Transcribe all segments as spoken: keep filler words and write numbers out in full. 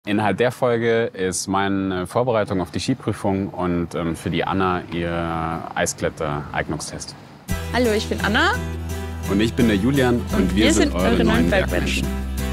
Inhalt der Folge ist meine Vorbereitung auf die Skiprüfung und ähm, für die Anna ihr Eiskletter-Eignungstest. Hallo, ich bin Anna. Und ich bin der Julian und, und wir, wir sind, sind eure neuen Bergmenschen.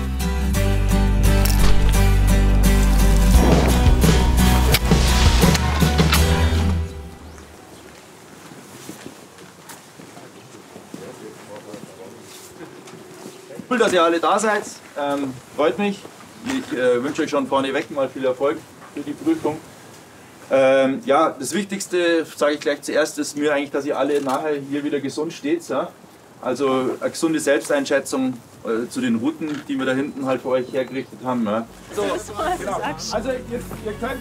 Cool, dass ihr alle da seid. Ähm, freut mich. Ich äh, wünsche euch schon vorneweg mal viel Erfolg für die Prüfung. Ähm, ja, das Wichtigste, sage ich gleich zuerst, ist mir eigentlich, dass ihr alle nachher hier wieder gesund steht. Ja? Also eine gesunde Selbsteinschätzung äh, zu den Routen, die wir da hinten halt für euch hergerichtet haben. Ja? So, genau. Also ihr, ihr könnt...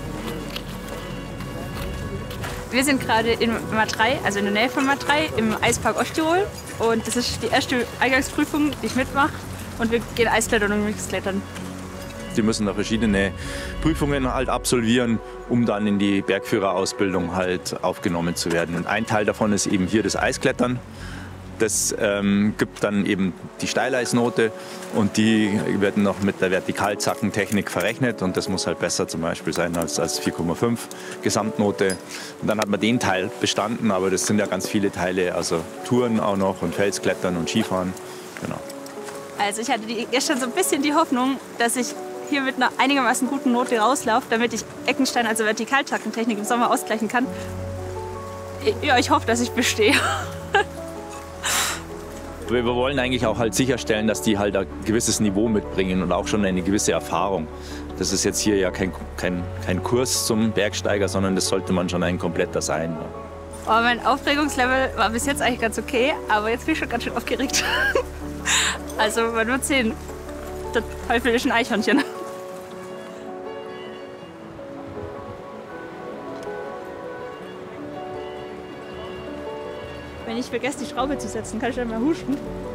Wir sind gerade in Matrei, also in der Nähe von Matrei, im Eispark Osttirol. Und das ist die erste Eingangsprüfung, die ich mitmache. Und wir gehen Eisklettern und Mixklettern. Die müssen da verschiedene Prüfungen halt absolvieren, um dann in die Bergführerausbildung halt aufgenommen zu werden. Und ein Teil davon ist eben hier das Eisklettern. Das ähm, gibt dann eben die Steileisnote und die wird noch mit der Vertikalzackentechnik verrechnet und das muss halt besser zum Beispiel sein als, als vier Komma fünf Gesamtnote. Und dann hat man den Teil bestanden, aber das sind ja ganz viele Teile, also Touren auch noch und Felsklettern und Skifahren. Genau. Also ich hatte die, gestern so ein bisschen die Hoffnung, dass ich hier mit einer einigermaßen guten Note rauslaufe, damit ich Eckenstein, also Vertikalzackentechnik im Sommer ausgleichen kann. Ja, ich hoffe, dass ich bestehe. Wir wollen eigentlich auch halt sicherstellen, dass die halt ein gewisses Niveau mitbringen und auch schon eine gewisse Erfahrung. Das ist jetzt hier ja kein, kein, kein Kurs zum Bergsteiger, sondern das sollte man schon ein kompletter sein. Oh, mein Aufregungslevel war bis jetzt eigentlich ganz okay, aber jetzt bin ich schon ganz schön aufgeregt. Also man wird sehen, das Teufel ist ein Eichhörnchen. Wenn ich vergesse, die Schraube zu setzen, kann ich dann mal husten.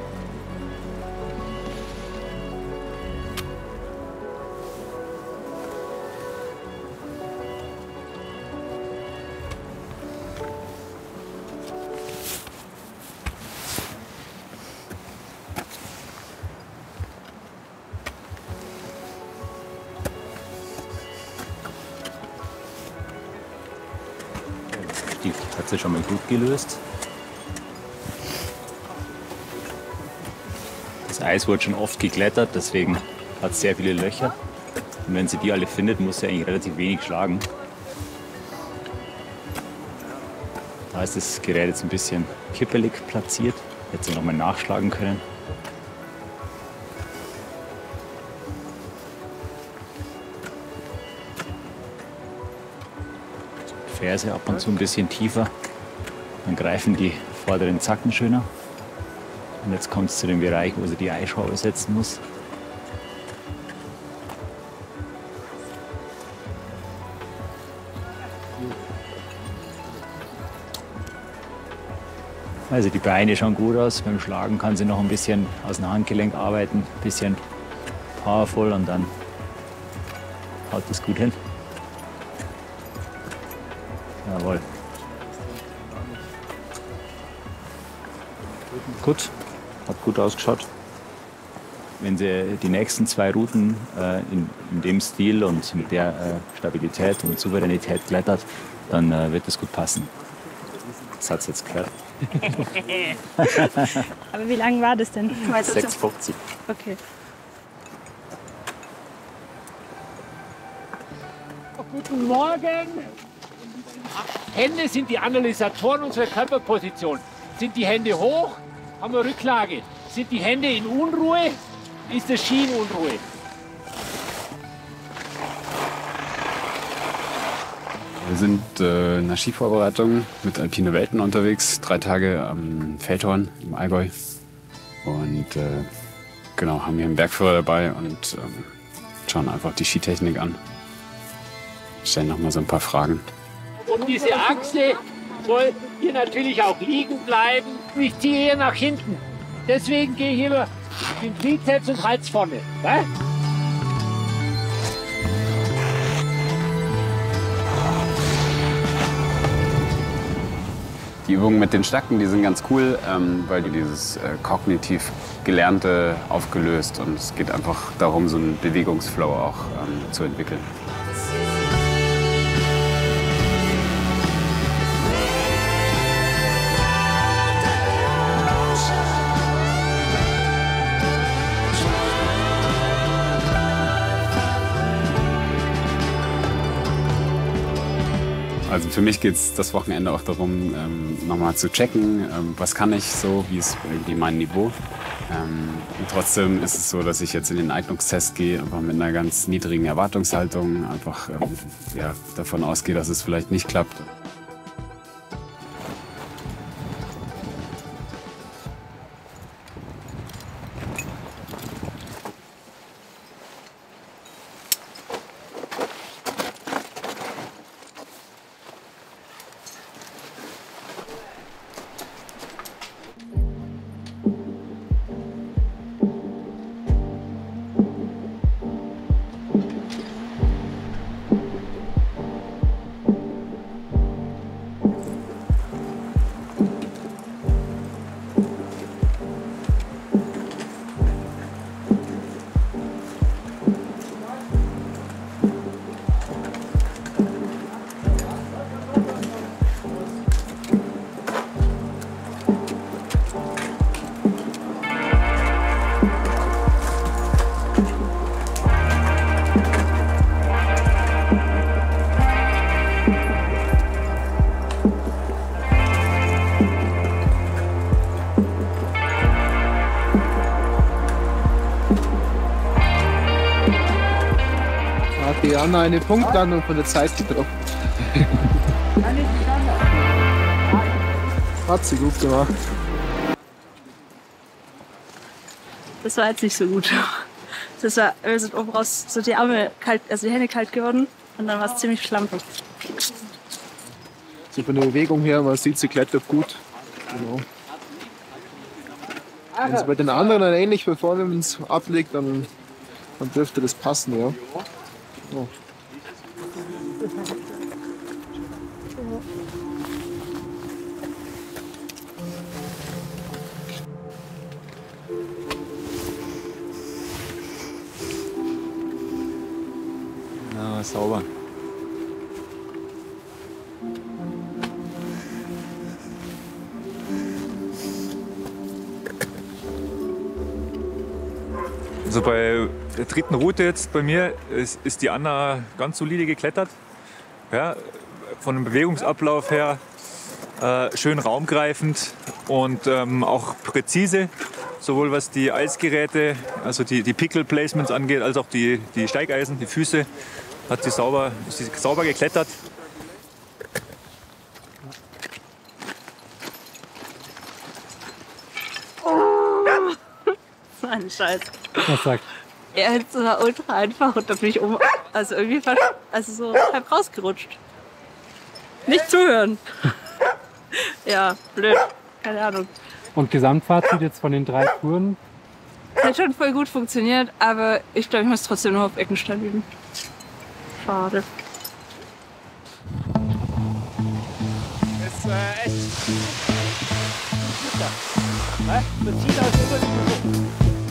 Die hat sich schon mal gut gelöst. Das Eis wurde schon oft geklettert, deswegen hat es sehr viele Löcher. Und wenn sie die alle findet, muss sie eigentlich relativ wenig schlagen. Da ist das Gerät jetzt ein bisschen kippelig platziert. Hätte sie noch mal nachschlagen können. Ferse ab und zu ein bisschen tiefer. Dann greifen die vorderen Zacken schöner. Und jetzt kommt es zu dem Bereich, wo sie die Eisschraube setzen muss. Also die Beine schauen gut aus. Beim Schlagen kann sie noch ein bisschen aus dem Handgelenk arbeiten, ein bisschen powerful und dann haut das gut hin. Jawohl. Gut, hat gut ausgeschaut. Wenn sie die nächsten zwei Routen äh, in, in dem Stil und mit der äh, Stabilität und Souveränität klettert, dann äh, wird das gut passen. Das hat sie jetzt gehört. Aber wie lang war das denn? sechs fünfzig. Okay. Guten Morgen. Hände sind die Analysatoren unserer Körperposition. Sind die Hände hoch, haben wir Rücklage. Sind die Hände in Unruhe, ist der Ski in Unruhe. Wir sind äh, in der Skivorbereitung mit Alpine Welten unterwegs. Drei Tage am Feldhorn im Allgäu. Und äh, genau, haben hier einen Bergführer dabei und ähm, schauen einfach die Skitechnik an. Stellen noch mal so ein paar Fragen. Und diese Achse soll hier natürlich auch liegen bleiben. Ich ziehe hier nach hinten. Deswegen gehe ich über den Trizeps und Hals vorne. Ja? Die Übungen mit den Stacken, die sind ganz cool, ähm, weil die dieses äh, kognitiv Gelernte aufgelöst und es geht einfach darum, so einen Bewegungsflow auch ähm, zu entwickeln. Also für mich geht es das Wochenende auch darum, ähm, nochmal zu checken, ähm, was kann ich so, wie ist irgendwie mein Niveau. Ähm, und trotzdem ist es so, dass ich jetzt in den Eignungstest gehe, einfach mit einer ganz niedrigen Erwartungshaltung, einfach ähm, ja, davon ausgehe, dass es vielleicht nicht klappt. Die Anna eine Punktlandung von der Zeit getroffen. Hat sie gut gemacht. Das war jetzt nicht so gut. Das war, wir sind oben raus, so die Arme kalt, also die Hände kalt geworden und dann war es ziemlich schlampig. So von der Bewegung her, man sieht, sie klettert gut. Genau. Wenn sie bei den anderen eine ähnliche Performance ablegt, dann, dann dürfte das passen, ja. Oh. Ja, sauber. Also bei der dritten Route jetzt bei mir ist, ist die Anna ganz solide geklettert. Ja, von dem Bewegungsablauf her äh, schön raumgreifend und ähm, auch präzise, sowohl was die Eisgeräte, also die, die Pickle-Placements angeht, als auch die, die Steigeisen, die Füße, hat sie sauber, ist sie sauber geklettert. So ein Scheiß. Was sagt? Ja, es war ultra einfach und da bin ich um, also irgendwie fast, also so halb rausgerutscht. Nicht zuhören. Ja, blöd. Keine Ahnung. Und Gesamtfazit jetzt von den drei Touren? Hat schon voll gut funktioniert, aber ich glaube, ich muss trotzdem nur auf Eckenstein üben. Schade. Das ist äh, echt. Ne? Das sieht aus über die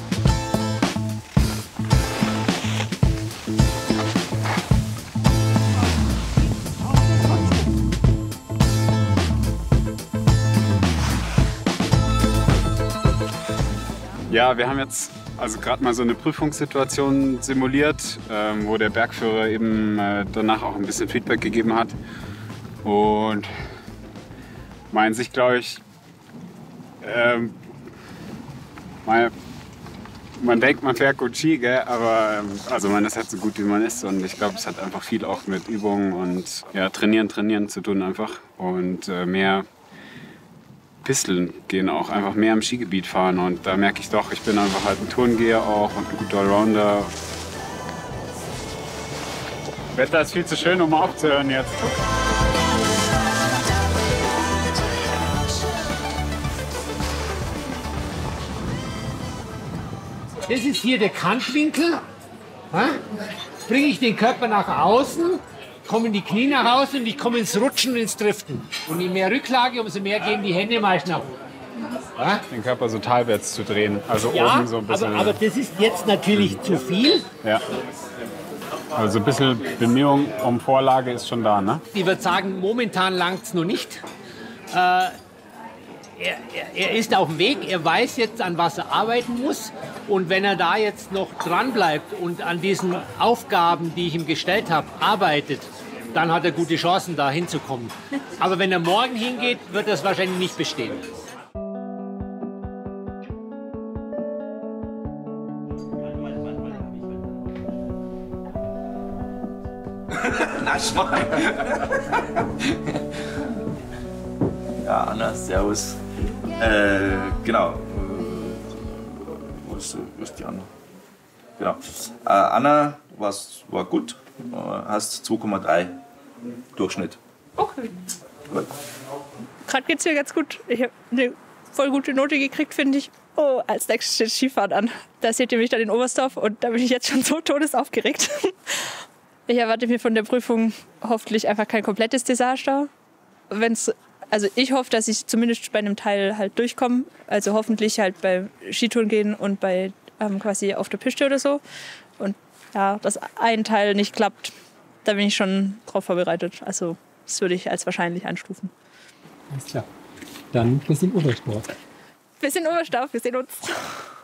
Ja, wir haben jetzt also gerade mal so eine Prüfungssituation simuliert, ähm, wo der Bergführer eben äh, danach auch ein bisschen Feedback gegeben hat. Und meint sich, glaube ich, ähm, man, man denkt, man fährt gut Ski, gell? Aber ähm, also man ist halt so gut, wie man ist. Und ich glaube, es hat einfach viel auch mit Übungen und ja, Trainieren, Trainieren zu tun einfach. Und äh, mehr Pisteln gehen auch, einfach mehr im Skigebiet fahren und da merke ich doch, ich bin einfach halt ein Tourengeher auch und ein guter Allrounder. Wetter ist viel zu schön, um aufzuhören jetzt. Das ist hier der Kantwinkel. Bringe ich den Körper nach außen, kommen die Knie nach Hause und ich komme ins Rutschen und ins Driften. Und je mehr Rücklage, umso mehr gehen die Hände meist nach oben. Ja? Den Körper so talwärts zu drehen, also Ja, oben so ein bisschen. aber, aber das ist jetzt natürlich zu viel. Ja. Also ein bisschen Bemühung um Vorlage ist schon da, ne? Ich würde sagen, momentan langt es noch nicht. Äh, er, er, er ist auf dem Weg, er weiß jetzt, an was er arbeiten muss. Und wenn er da jetzt noch dran bleibt und an diesen Aufgaben, die ich ihm gestellt habe, arbeitet, dann hat er gute Chancen, da hinzukommen. Aber wenn er morgen hingeht, wird das wahrscheinlich nicht bestehen. Ja, Anna, servus. Äh, genau. Äh, wo, ist, wo ist die Anna? Genau. Äh, Anna war's, war gut. Äh, hast zwei Komma drei Durchschnitt. Okay. Gut. Gerade geht's mir ganz gut. Ich habe eine voll gute Note gekriegt, finde ich. Oh, als nächstes steht Skifahren an. Da seht ihr mich dann in Oberstdorf und da bin ich jetzt schon so todesaufgeregt. Ich erwarte mir von der Prüfung hoffentlich einfach kein komplettes Desaster. Wenn's, also ich hoffe, dass ich zumindest bei einem Teil halt durchkomme. Also hoffentlich halt beim Skitouren gehen und bei ähm, quasi auf der Piste oder so. Und ja, dass ein Teil nicht klappt, da bin ich schon drauf vorbereitet. Also das würde ich als wahrscheinlich einstufen. Alles klar. Dann bis in Oberstdorf. Bis in Oberstdorf, wir sehen uns.